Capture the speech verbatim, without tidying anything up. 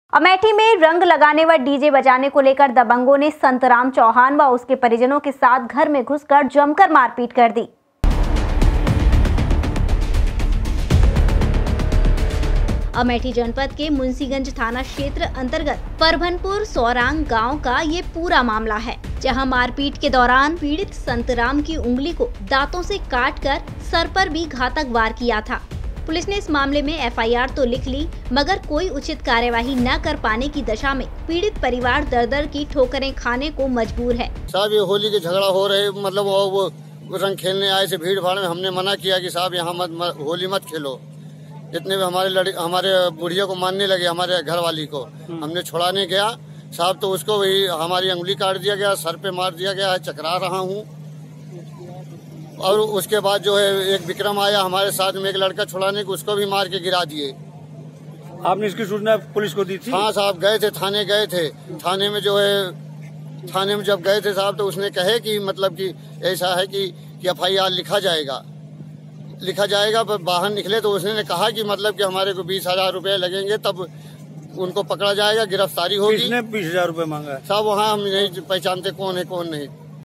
अमेठी में रंग लगाने व डीजे बजाने को लेकर दबंगों ने संतराम चौहान व उसके परिजनों के साथ घर में घुसकर जमकर मारपीट कर दी। अमेठी जनपद के मुंशीगंज थाना क्षेत्र अंतर्गत परभनपुर सौरांग गांव का ये पूरा मामला है, जहां मारपीट के दौरान पीड़ित संतराम की उंगली को दांतों से काटकर सर पर भी घातक वार किया था। पुलिस ने इस मामले में एफ आई आर तो लिख ली, मगर कोई उचित कार्यवाही न कर पाने की दशा में पीड़ित परिवार दर दर की ठोकरें खाने को मजबूर है। साहब, ये होली के झगड़ा हो रहे, मतलब वो, वो रंग खेलने आए थे भीड़ भाड़ में। हमने मना किया कि साहब यहाँ मत, मत होली मत खेलो। इतने में हमारे लड़के हमारे बुढ़िया को मारने लगे, हमारे घर वाली को। हमने छुड़ाने गया साहब, तो उसको वही हमारी उंगली काट दिया गया, सर पे मार दिया गया है, चकरा रहा हूँ। और उसके बाद जो है एक विक्रम आया हमारे साथ में, एक लड़का छुड़ाने को, उसको भी मार के गिरा दिए। आपने इसकी सूचना पुलिस को दी थी? हाँ साहब, गए थे थाने, गए थे थाने में। जो है थाने में जब गए थे साहब, तो उसने कहे कि मतलब कि ऐसा है कि, कि एफ आई आर लिखा जाएगा लिखा जाएगा पर बाहर निकले तो उसने कहा कि मतलब कि हमारे को बीस हजार रूपये लगेंगे, तब उनको पकड़ा जाएगा, गिरफ्तारी होगी। किसने बीस हजार रूपये मांगा? साहब वहाँ हम नहीं पहचानते कौन है कौन नहीं।